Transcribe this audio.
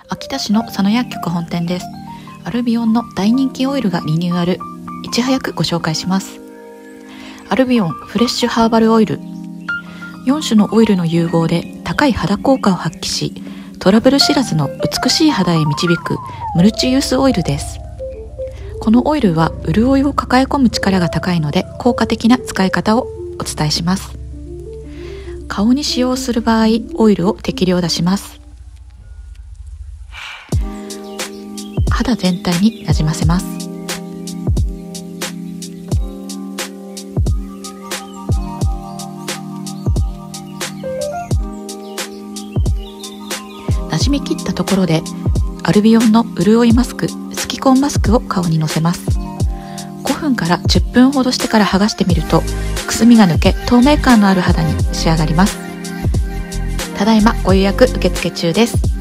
秋田市の佐野薬局本店です。アルビオンの大人気オイルがリニューアル。いち早くご紹介します。アルビオンフレッシュハーバルオイル。4種のオイルの融合で高い肌効果を発揮し、トラブル知らずの美しい肌へ導くマルチユースオイルです。このオイルは潤いを抱え込む力が高いので効果的な使い方をお伝えします。顔に使用する場合、オイルを適量出します。肌全体になじませます。なじみきったところでアルビオンの潤いマスク、スキコンマスクを顔にのせます。5分から10分ほどしてから剥がしてみると、くすみが抜け透明感のある肌に仕上がります。ただいまご予約受付中です。